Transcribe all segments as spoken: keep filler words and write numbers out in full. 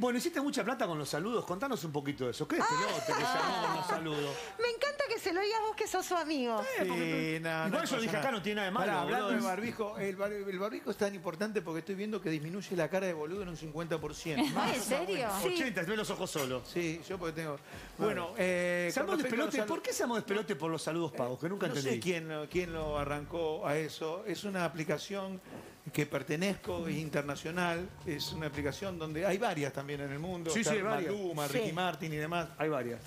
Bueno, hiciste mucha plata con los saludos. Contanos un poquito de eso. ¿Qué es este lote que se armó con los saludos? Me encanta que se lo digas vos que sos su amigo. Eh, porque- Sí, no, Igual no yo pasa dije nada. acá no tiene nada de malo. Pará, hablando boludo. del barbijo, el, bar- el barbijo es tan importante porque estoy viendo que disminuye la cara de boludo en un cincuenta por ciento. Ah, ¿en serio? ochenta, ve los ojos solos. Sí, yo porque tengo... Bueno, eh, Se armó con de respecto a los pelote. salu- ¿Por qué se armó de pelote por los saludos pagos? Que nunca No entendí. sé quién, lo- quién lo arrancó a eso. Es una aplicación que pertenezco, es internacional. Es una aplicación donde hay varias también en el mundo. Sí, Está sí, hay varias. Maluma, Sí. Ricky Martin y demás. Hay varias.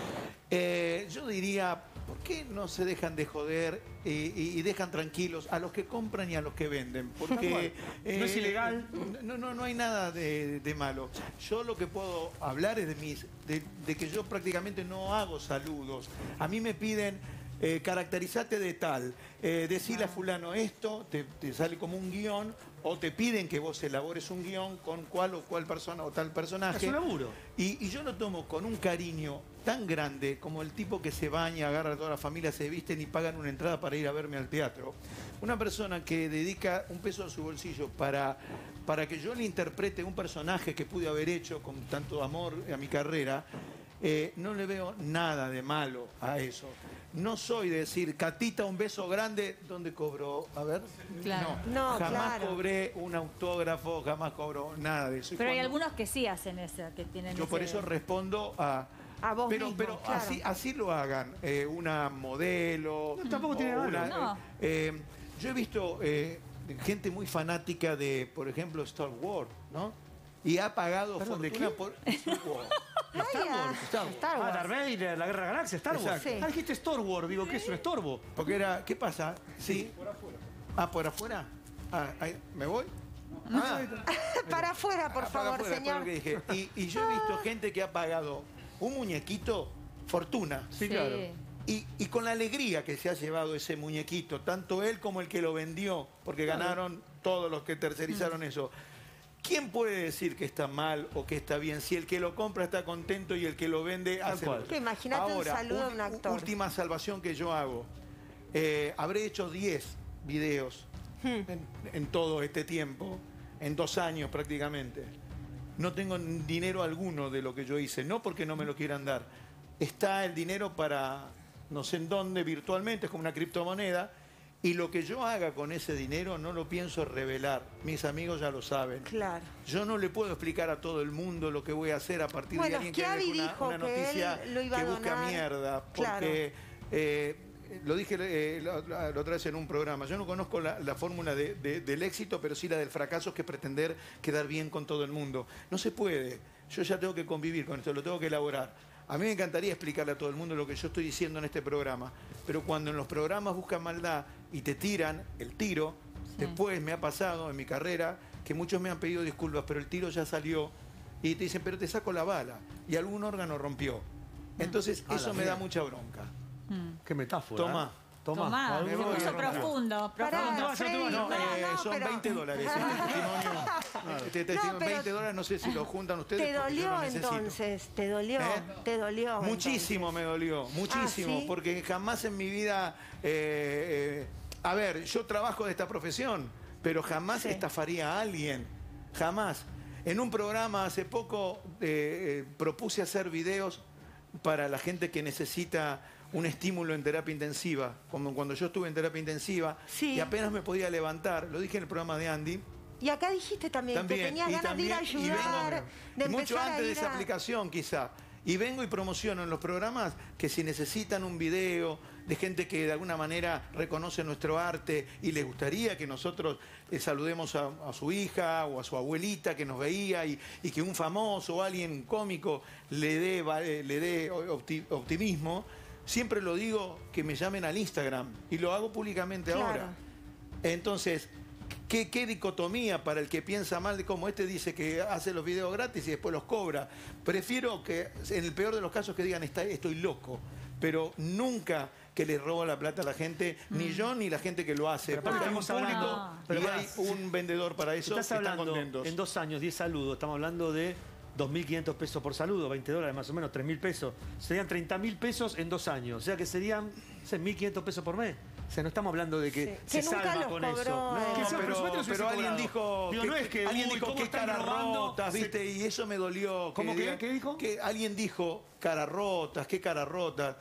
Eh, yo diría, ¿por qué no se dejan de joder y, y- y dejan tranquilos a los que compran y a los que venden? Porque eh, No es ilegal. No, no, no hay nada de, de malo. Yo lo que puedo hablar es de mis, de, de que yo prácticamente no hago saludos. A mí me piden eh, caracterizate de tal, eh, decirle a fulano esto, te, te sale como un guión, o te piden que vos elabores un guión con cual o cual persona o tal personaje. Es un laburo. Y, y yo lo tomo con un cariño tan grande como el tipo que se baña, agarra a toda la familia, se visten y pagan una entrada para ir a verme al teatro. Una persona que dedica un peso de su bolsillo para, para que yo le interprete un personaje que pude haber hecho con tanto amor a mi carrera, eh, no le veo nada de malo a eso. No soy de decir, Catita, un beso grande, ¿dónde cobró? A ver. Claro. No, No, jamás claro. cobré un autógrafo, jamás cobro nada de eso. Y Pero hay cuando- algunos que sí hacen eso, que tienen yo por ese- eso respondo a... A vos pero mismo, pero claro. así, así lo hagan. eh, una modelo... No, tampoco o tiene nada de una- malo. eh, yo he visto eh, gente muy fanática de, por ejemplo, Star Wars, ¿no? Y ha pagado Perdón, ¿de fortuna qué? por Star Wars. Star Wars. Star Wars. Star Ah, Wars. Darth Vader, la Guerra de la Galaxia, Star Wars. Exacto. Sí. Ah, dijiste Star Wars. Digo, ¿qué es un estorbo? Porque era... ¿Qué pasa? Sí. Por afuera. Ah, ¿por afuera? Ah, ahí, ¿me voy? Ah, Para afuera, por Ah, para favor, afuera, señor. fue lo que dije. Y, y yo he visto gente que ha pagado un muñequito, fortuna. Sí, claro. Y, y con la alegría que se ha llevado ese muñequito, tanto él como el que lo vendió, porque ganaron todos los que tercerizaron eso. ¿Quién puede decir que está mal o que está bien si el que lo compra está contento y el que lo vende Tal hace cual. lo- Que imagínate un Ahora, saludo a ul- un actor. Última salvación que yo hago. Eh, habré hecho diez videos en, en todo este tiempo, en dos años prácticamente. No tengo dinero alguno de lo que yo hice, no porque no me lo quieran dar. Está el dinero para no sé en dónde virtualmente, es como una criptomoneda, y lo que yo haga con ese dinero no lo pienso revelar. Mis amigos ya lo saben. Claro. Yo no le puedo explicar a todo el mundo lo que voy a hacer a partir Bueno, de alguien que Schiavi deje una, dijo una que noticia él lo iba a que busca donar. mierda. Claro. Porque eh, lo dije eh, la, la- la otra vez en un programa. Yo no conozco la, la fórmula de- de- del éxito, pero sí la del fracaso, que es pretender quedar bien con todo el mundo. No se puede. Yo ya tengo que convivir con esto, lo tengo que elaborar. A mí me encantaría explicarle a todo el mundo lo que yo estoy diciendo en este programa, pero cuando en los programas buscan maldad y te tiran el tiro, después me ha pasado en mi carrera que muchos me han pedido disculpas, pero el tiro ya salió y te dicen, pero te saco la bala y algún órgano rompió. Entonces A la eso me da mierda. mucha bronca. Qué metáfora. Tomá. ¿eh? Tomá. Tomá, me se voy, puso no, profundo, Pará, profundo. no, Freddy, no, No, no, eh, no, son pero- veinte dólares este testimonio. Este testimonio, No, pero- veinte dólares, no sé si lo juntan ustedes. Te porque yo lo dolió necesito. entonces, te dolió, ¿Eh? te dolió. Muchísimo entonces. me dolió, muchísimo, Ah, ¿sí? porque jamás en mi vida, eh, eh, a ver, yo trabajo de esta profesión, pero jamás Sí. estafaría a alguien, jamás. En un programa hace poco eh, eh, propuse hacer videos para la gente que necesita un estímulo en terapia intensiva, como cuando yo estuve en terapia intensiva Sí. y apenas me podía levantar, lo dije en el programa de Andy. Y acá dijiste también, También, que tenías y ganas también- de ir a y vengo- ayudar, de mucho empezar antes a de ir esa a... aplicación quizá. Y vengo y promociono en los programas que si necesitan un video de gente que de alguna manera reconoce nuestro arte y les gustaría que nosotros eh, saludemos a, a su hija o a su abuelita que nos veía y, y que un famoso o alguien cómico le dé, va- eh, le dé opti- optimismo, siempre lo digo que me llamen al Instagram y lo hago públicamente Claro. ahora. Entonces, ¿qué, qué dicotomía para el que piensa mal de cómo este dice que hace los videos gratis y después los cobra? Prefiero que, en el peor de los casos, que digan "Está- estoy loco", pero nunca que le robo la plata a la gente, ni yo ni la gente que lo hace. Pero Porque aparte hay un estamos público hablando- y pero hay pará, un vendedor para eso que Estás están hablando contentos. en dos años, diez saludos. Estamos hablando de dos mil quinientos pesos por saludo, veinte dólares más o menos, tres mil pesos. Serían treinta mil pesos en dos años. O sea que serían no sé, mil quinientos pesos por mes. O sea, no estamos hablando de que Sí. se Que nunca salva los con cobró, eso. No, No, que se- pero, supuesto que se pero hubiese alguien cobrado. dijo, Digo, que, no es que, alguien uy, dijo ¿cómo que están caras robando? rotas, Se- ¿viste? Y eso me dolió. ¿Cómo que que? digan- ¿Qué dijo? Que alguien dijo caras rotas, qué caras rotas.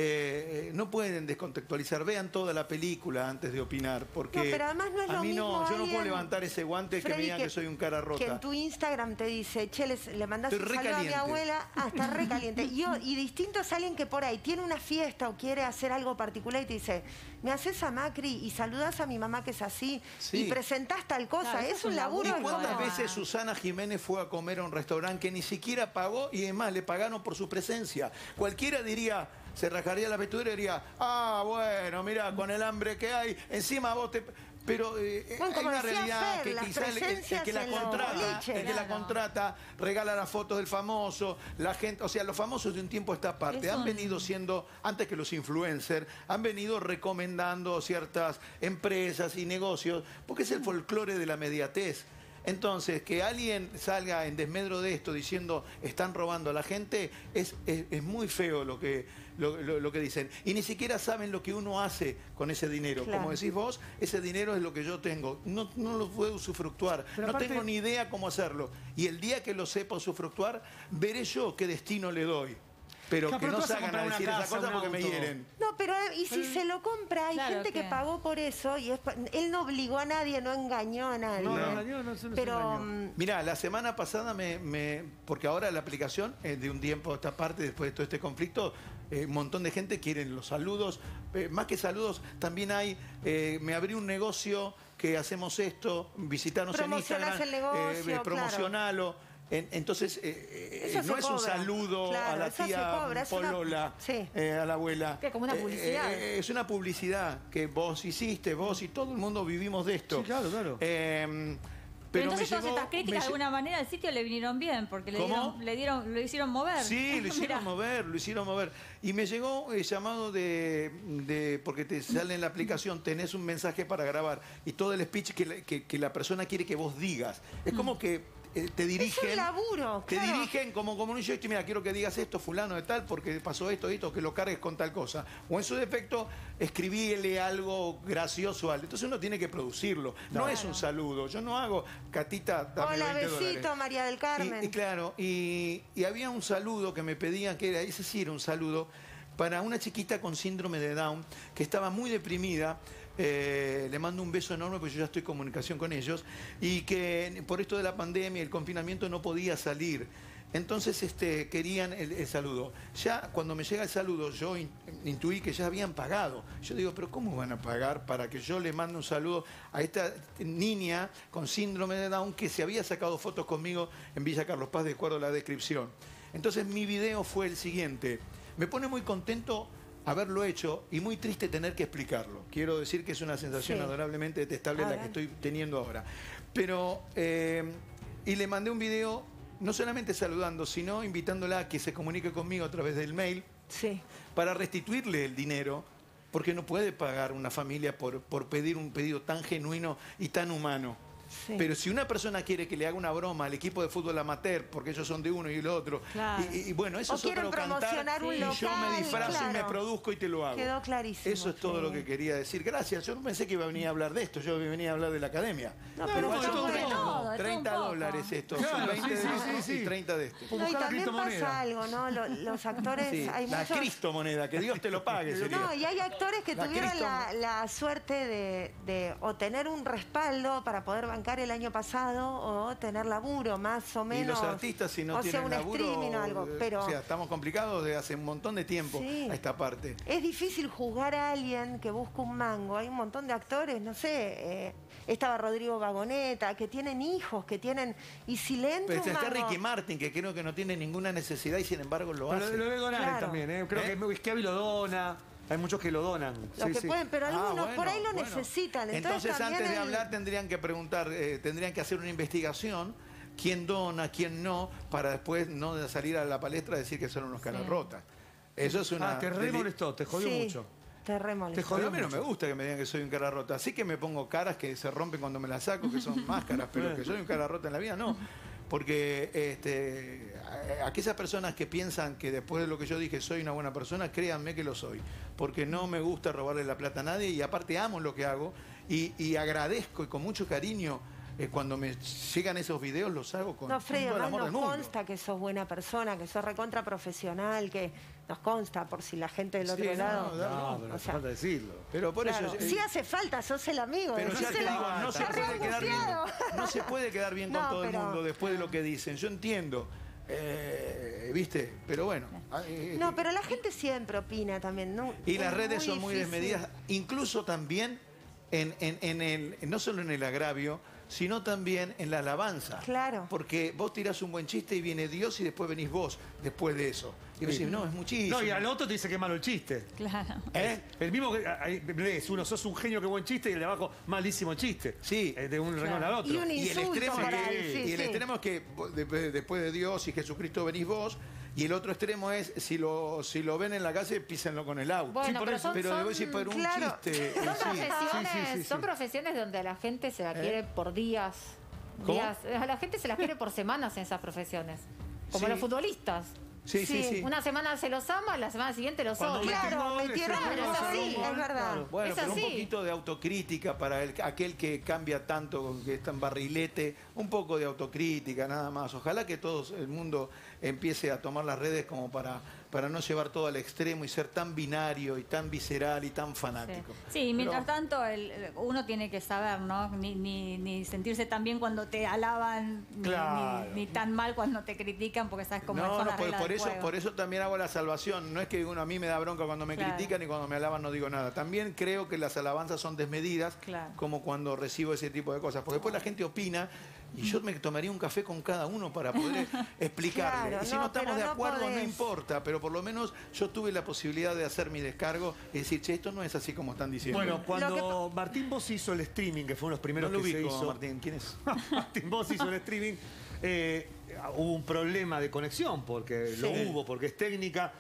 Eh, eh, no pueden descontextualizar, vean toda la película antes de opinar, porque No, pero además no es a lo mí no, mismo yo no puedo alguien, levantar ese guante que Freddy, me digan que, soy un cara rota. Que en tu Instagram te dice, che, les- le mandás Estoy un re saludo a mi caliente. abuela, ah, está re caliente. Y, yo- y distinto es alguien que por ahí tiene una fiesta o quiere hacer algo particular y te dice, me haces a Macri y saludás a mi mamá que es así Sí. y presentás tal cosa. Claro, eso es un es un laburo. ¿Y laburo, cuántas no. veces Susana Jiménez fue a comer a un restaurante que ni siquiera pagó y además le pagaron por su presencia? Cualquiera diría, se rajaría la vestidura y diría, ah, bueno, mira, con el hambre que hay, encima vos te... Pero eh, Bueno, hay como una decía realidad Fer, que las quizás el, el- el presencias que la en los contrata, boliches, el que la claro. contrata, regala las fotos del famoso, la gente, o sea, los famosos de un tiempo a esta parte Es han un- venido siendo, antes que los influencers, han venido recomendando ciertas empresas y negocios, porque es el folclore de la mediatez. Entonces, que alguien salga en desmedro de esto diciendo están robando a la gente, es, es, es muy feo lo que, lo, lo- lo que dicen. Y ni siquiera saben lo que uno hace con ese dinero. Claro. Como decís vos, ese dinero es lo que yo tengo. No, no lo puedo usufructuar. Pero no aparte- tengo ni idea cómo hacerlo. Y el día que lo sepa usufructuar, veré yo qué destino le doy. Pero Claro, que pero no tú vas a salgan a comprar una decir esa casa, cosa un porque me auto. hieren. No, pero eh, y si se lo compra, hay Claro gente que que- pagó por eso y es pa- él no obligó a nadie, no engañó a nadie. No, no engañó, no, eso no se pero engañó. mm, Mirá, la semana pasada me, me- porque ahora la aplicación eh, de un tiempo a esta parte, después de todo este conflicto, eh, un montón de gente quiere los saludos. Eh, más que saludos, también hay, eh, me abrí un negocio que hacemos esto, visitarnos en Promocionás Instagram, el negocio, claro. promocionalo. En- entonces, eh, eh, Eso no se es un cobra. saludo Claro, a la eso se tía cobra, es una- Polola, sí. eh, a la abuela. Que como una Eh, publicidad. eh, es una publicidad que vos hiciste, vos y todo el mundo vivimos de esto. Sí, claro, claro. Eh, Pero pero entonces me todas llegó- estas críticas me de lle- alguna manera al sitio le vinieron bien, porque le ¿Cómo? dieron, le dieron, lo hicieron mover. Sí, lo hicieron Mirá. mover, lo hicieron mover. Y me llegó el llamado de, de- porque te sale en la aplicación, tenés un mensaje para grabar y todo el speech que la, que, que la persona quiere que vos digas. Es como que eh, te dirigen. es un laburo, Te claro. dirigen como, como un joystick, mira, quiero que digas esto, fulano de tal, porque pasó esto, esto, que lo cargues con tal cosa. O en su defecto, escribíle algo gracioso al. Entonces uno tiene que producirlo. No es un saludo. Yo no hago, Catita, dame Hola, veinte dólares. besito, María del Carmen. Y, y claro, y, y había un saludo que me pedían, que era, ese sí era un saludo, para una chiquita con síndrome de Down, que estaba muy deprimida. Eh, le mando un beso enorme porque yo ya estoy en comunicación con ellos, y que por esto de la pandemia y el confinamiento no podía salir. Entonces este, querían el, el saludo. Ya cuando me llega el saludo, yo in- intuí que ya habían pagado. Yo digo, pero ¿cómo van a pagar para que yo le mande un saludo a esta niña con síndrome de Down que se había sacado fotos conmigo en Villa Carlos Paz, de acuerdo a la descripción? Entonces mi video fue el siguiente. Me pone muy contento haberlo hecho y muy triste tener que explicarlo. Quiero decir que es una sensación Sí. adorablemente detestable A la ver. que estoy teniendo ahora. Pero, eh, y le mandé un video no solamente saludando, sino invitándola a que se comunique conmigo a través del mail Sí. para restituirle el dinero, porque no puede pagar una familia por, por pedir un pedido tan genuino y tan humano. Sí. Pero si una persona quiere que le haga una broma al equipo de fútbol amateur, porque ellos son de uno y el otro, Claro. y, y bueno, eso O es quieren otro cantar, promocionar un y yo local, me disfrazo y me claro. produzco y te lo hago. Quedó clarísimo, Eso es todo sí. lo que quería decir. Gracias, yo no pensé que iba a venir a hablar de esto, yo venía a hablar de la academia. No, pero Igual de son todo, de treinta, todo, de todo un treinta poco. dólares esto, Claro, son veinte sí, de sí, esos sí, y sí. treinta de este. No, y buscar la también criptomoneda. pasa algo, ¿no? Lo- Los actores, Sí, hay la muchos... cristomoneda, que Dios te lo pague, sería. No, y hay actores que La tuvieron Cristo- la, la suerte de, de o tener un respaldo para poder bancar el año pasado o tener laburo, más o menos. Y los artistas, si no o tienen sea, un laburo, streaming o algo. eh, Pero o sea, estamos complicados desde hace un montón de tiempo Sí. a esta parte. es difícil juzgar a alguien que busca un mango. Hay un montón de actores, no sé, eh, estaba Rodrigo Vagoneta, que tienen hijos, que tienen... Y si le entra Pero un está mango... Ricky Martin, que creo que no tiene ninguna necesidad y sin embargo lo Pero hace. lo debe donar Claro. también, ¿eh? Creo ¿Eh? que Schiavi lo dona. Hay muchos que lo donan. Los Sí, que sí. pueden, pero Ah, algunos por bueno, ahí lo bueno. necesitan. Entonces, Entonces, también antes de el- hablar tendrían que preguntar, eh, tendrían que hacer una investigación, quién dona, quién no, para después no salir a la palestra a decir que son unos caras Sí. rotas. Eso es una... Ah, te re deli- molestó, te jodió Sí, mucho. te re molesta. Te jodió Pero a mí no mucho. me gusta que me digan que soy un cara rota. Así que me pongo caras que se rompen cuando me las saco, que son máscaras, pero que soy un cara rota en la vida, no. porque este, a- aquellas personas que piensan que después de lo que yo dije soy una buena persona, créanme que lo soy, porque no me gusta robarle la plata a nadie y aparte amo lo que hago y, y agradezco y con mucho cariño eh, cuando me llegan esos videos los hago con, No, con Freddy, todo el además amor del nos mundo. consta que sos buena persona, que sos recontra profesional, que nos consta por si la gente del Sí, otro no, lado... no, No, pero o no sea, falta decirlo. Pero por claro, eso... eh, sí hace falta, sos el amigo. Pero sos ya te el- digo, no se, está puede quedar bien, reangustiado. no se puede quedar bien con No, todo el pero- mundo después de lo que dicen. Yo entiendo, eh, ¿viste? Pero bueno. eh, No, pero la gente siempre opina también, ¿no? Y las Es redes son muy difícil. desmedidas, incluso también en, en- en el, no solo en el agravio, sino también en la alabanza. Claro. Porque vos tirás un buen chiste y viene Dios y después venís vos, después de eso. Y vos Sí. decís, no, es muchísimo. No, y al otro te dice que es malo el chiste. Claro. ¿Eh? El mismo que ahí lees, uno sos un genio, qué buen chiste, y el de abajo, malísimo chiste. Sí. Eh, de un renglón al otro. Y un Y el insulto extremo, para que, él, sí, y el sí. extremo es que vos, después, después de Dios y Jesucristo venís vos, y el otro extremo es, si lo, si lo ven en la calle, písenlo con el auto. Bueno, por pero eso, son- pero son- debo decir, por un claro. chiste. eh, Son sí. profesiones, Sí, sí, sí, son sí. profesiones donde a la gente se la quiere por días. ¿Cómo? días. A la gente se las quiere por semanas en esas profesiones. Como Sí. los futbolistas. Sí, sí, Sí. sí. Una semana se los ama, la semana siguiente los Cuando odia. meten Claro, gol, metieron, ese pero gol, es ese así, gol, es verdad. claro. Bueno, Es pero así. un poquito de autocrítica para el, aquel que cambia tanto, que es tan barrilete, un poco de autocrítica nada más. Ojalá que todo el mundo empiece a tomar las redes como para, para no llevar todo al extremo y ser tan binario y tan visceral y tan fanático. Sí, mientras Pero- tanto el- el- uno tiene que saber, ¿no? Ni, ni, ni sentirse tan bien cuando te alaban, ni- Claro. ni, ni tan mal cuando te critican, porque sabes cómo No, son no, las por, reglas por del eso, juego. por eso también hago la salvación. No es que uno a mí me da bronca cuando me Claro. critican y cuando me alaban no digo nada. También creo que las alabanzas son desmedidas, Claro. como cuando recibo ese tipo de cosas. Porque después la gente opina y yo me tomaría un café con cada uno para poder explicarle. Claro, y si no, no estamos pero de no acuerdo, no podés. importa. Pero por lo menos yo tuve la posibilidad de hacer mi descargo y decir, che, esto no es así como están diciendo. Bueno, cuando Lo Martín Boss hizo el streaming, que fue uno de los no primeros lo que se ubico, hizo. Martín. ¿Quién es? Martín Boss hizo el streaming. eh, hubo un problema de conexión, porque lo Sí. hubo, porque es técnica.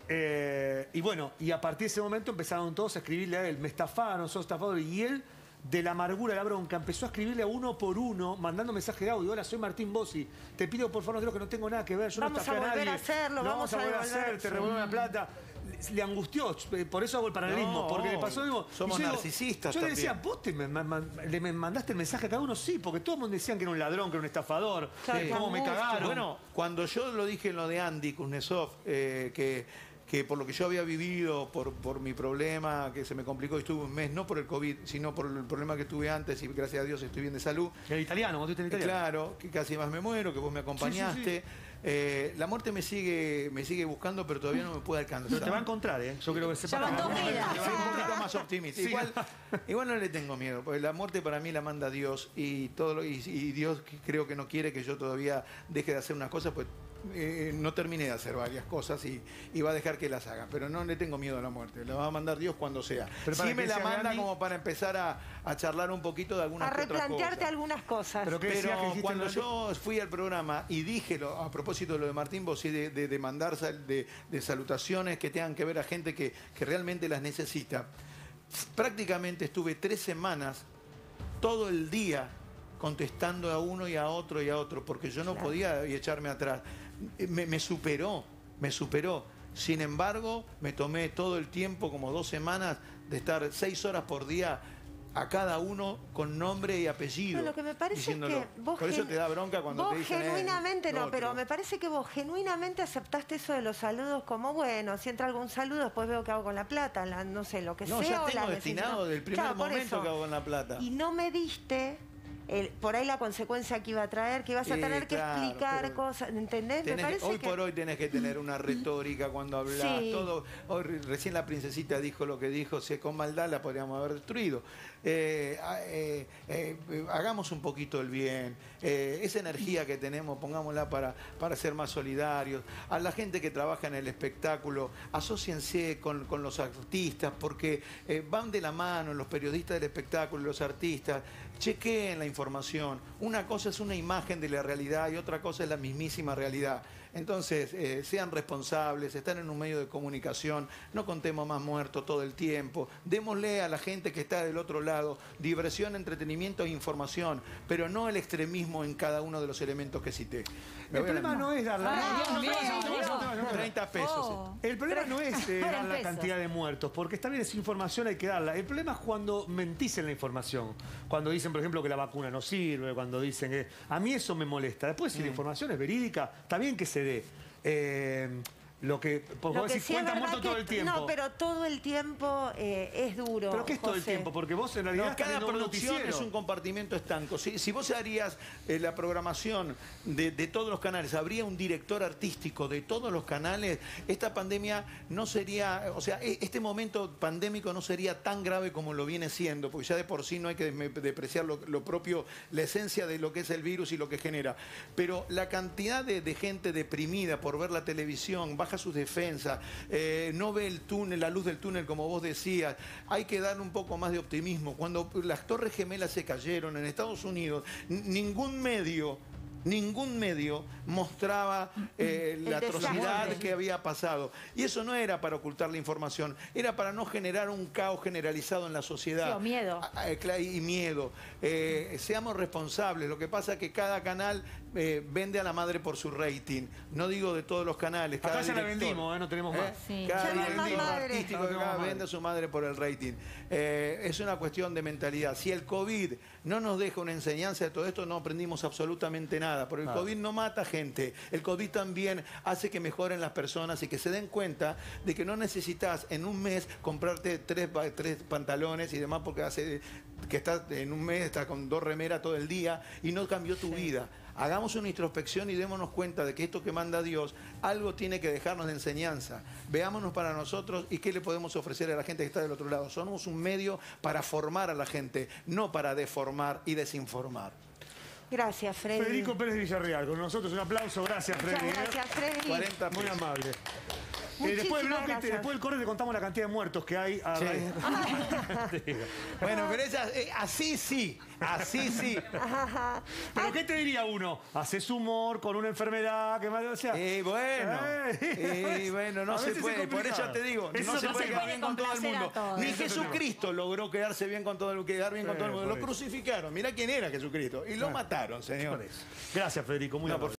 eh, y bueno, y a partir de ese momento empezaron todos a escribirle a él, me estafaron, sos estafador. Y él, de la amargura, la bronca, empezó a escribirle a uno por uno, mandando mensaje de audio. Hola, soy Martín Bossi. Te pido por favor, creo que no tengo nada que ver. Yo Vamos no estafé a a volver nadie. a hacerlo, Lo vamos vamos a a volver a devolver. hacer, te revuelvo la plata. Le- Le angustió, eh, por eso hago el paralelismo, No, porque le pasó lo mismo. somos Y yo digo, narcisistas Yo le decía, también. ¿vos te me, ma- ma- le me mandaste el mensaje a cada uno? Sí, porque todos decían que era un ladrón, que era un estafador, Claro, que qué cómo me angustia. cagaron. Bueno, cuando yo lo dije en lo de Andy Kuznetsov, eh, que, que por lo que yo había vivido, por, por mi problema, que se me complicó y estuve un mes, no por el COVID, sino por el problema que tuve antes y gracias a Dios estoy bien de salud. el italiano, cuando estuviste en Eh, italiano. Claro, que casi más me muero, que vos me acompañaste. Sí, Eh, la muerte me sigue, me sigue buscando, pero todavía no me puede alcanzar. Pero te va a encontrar, ¿eh? Yo creo que sepa. van dos Yo vidas. soy un poquito más optimista. Sí. Igual, igual no le tengo miedo, porque la muerte para mí la manda Dios y todo lo, y, y Dios creo que no quiere que yo todavía deje de hacer unas cosas, pues eh, no terminé de hacer varias cosas y, y va a dejar que las haga. Pero no le tengo miedo a la muerte, la va a mandar Dios cuando sea. Pero para Sí me que la sea manda Gandhi- como para empezar a, a charlar un poquito de algunas A que otras replantearte cosas. algunas cosas. Pero ¿qué decías que Pero dijiste cuando durante- yo fui al programa y dije, lo- a propósito de lo de Martín Bossi, de, de, de mandar sal- de, de salutaciones que tengan que ver a gente que, que realmente las necesita, prácticamente estuve tres semanas, todo el día, contestando a uno y a otro y a otro, porque yo no Claro. podía echarme atrás. Me, me superó, me superó. Sin embargo, me tomé todo el tiempo, como dos semanas, de estar seis horas por día a cada uno con nombre y apellido. No, lo que me parece diciéndolo. es que vos, Por eso gen- te da bronca cuando vos te dicen. eh, genuinamente lo no, pero otro. me parece que vos genuinamente aceptaste eso de los saludos como, bueno, si entra algún saludo, después veo qué hago con la plata, la- no sé, lo que No, sea. ya o tengo la destinado necesito. del primer Claro, por momento eso. que hago con la plata. Y no me diste el- por ahí la consecuencia que iba a traer, que ibas a Sí, tener que claro, explicar pero cosas, ¿entendés? Me Tenés que- parece hoy que... por hoy tenés que tener una retórica cuando hablas, Sí. todo. Hoy re- recién la princesita dijo lo que dijo, si con maldad la podríamos haber destruido. Eh, ah, eh, eh, eh, hagamos un poquito el bien. Eh, esa energía que tenemos, pongámosla para, para ser más solidarios. A la gente que trabaja en el espectáculo, asóciense con, con los artistas, porque eh, van de la mano los periodistas del espectáculo y los artistas. chequeen la información. Una cosa es una imagen de la realidad y otra cosa es la mismísima realidad. Entonces, eh, sean responsables, están en un medio de comunicación, no contemos más muertos todo el tiempo, démosle a la gente que está del otro lado diversión, entretenimiento e información, pero no el extremismo en cada uno de los elementos que cité. Me El voy a la- problema no es dar la... Ah, no, no, bien, no, no, no, no, no, no. treinta pesos. Oh. El problema no es eh, dar la pesos. cantidad de muertos, porque está bien, es información, hay que darla. El problema es cuando mentís en la información. Cuando dicen, por ejemplo, que la vacuna no sirve, cuando dicen que... A mí eso me molesta. Después, si la información es verídica, está bien que se dé. Eh, lo que... Porque Lo vos que decís, sí es cuenta verdad muerto todo que- el tiempo. No, pero todo el tiempo eh, es duro. ¿Pero qué es todo el José. tiempo? Porque vos en realidad No, estás cada viendo un producción noticiero. es un compartimento estanco. Si, si vos harías eh, la programación de, de todos los canales, habría un director artístico de todos los canales, esta pandemia no sería, o sea, e- este momento pandémico no sería tan grave como lo viene siendo, porque ya de por sí no hay que desme- depreciar lo, lo propio, la esencia de lo que es el virus y lo que genera. Pero la cantidad de, de gente deprimida por ver la televisión, baja sus defensas, eh, no ve el túnel, la luz del túnel, como vos decías, hay que darle un poco más de optimismo. Cuando las Torres Gemelas se cayeron en Estados Unidos, n- ningún medio... Ningún medio mostraba eh, la El atrocidad desastre. que había pasado. Y eso no era para ocultar la información, era para no generar un caos generalizado en la sociedad. Sí, o miedo. Ah, ah, cla- Y miedo. Eh, seamos responsables. Lo que pasa es que cada canal eh, vende a la madre por su rating. No digo de todos los canales. Cada Acá ya la director. vendimos, ¿eh? No tenemos ¿Eh? más. Sí. Cada Ya no hay más director madre. artístico No que tenemos acá madre. vende a su madre por el rating. Eh, es una cuestión de mentalidad. Si el COVID no nos deja una enseñanza de todo esto, no aprendimos absolutamente nada. Porque el Claro. COVID no mata gente. El COVID también hace que mejoren las personas y que se den cuenta de que no necesitas en un mes comprarte tres, pa- tres pantalones y demás porque hace que estás en un mes estás con dos remeras todo el día y no cambió tu vida. Hagamos una introspección y démonos cuenta de que esto que manda Dios, algo tiene que dejarnos de enseñanza. Veámonos para nosotros y qué le podemos ofrecer a la gente que está del otro lado. Somos un medio para formar a la gente, no para deformar y desinformar. Gracias, Freddy. Federico Pérez Villarreal, con nosotros un aplauso, gracias Muchas Freddy. ¿eh? gracias, Freddy. cuarenta Muy pesos. amable. Eh, Muchísimas después, del bloque, te- gracias. después del corte te contamos la cantidad de muertos que hay. A Sí. raíz- Bueno, pero esa- eh, así sí, así sí. Pero ¿qué te diría uno? Haces humor con una enfermedad que más... O sea, Y bueno, Eh, y bueno, no a se veces es puede. Por complicado. eso te digo, Eso no se no puede se quedar puede bien con todo el complacer a mundo. todos. Ni Eso es Jesucristo logró quedarse bien con todo el quedar bien con Sí, todo el mundo. por Lo eso. crucificaron. Mirá quién era Jesucristo. Y lo mataron, señor. Gracias Federico, muy No, amable. por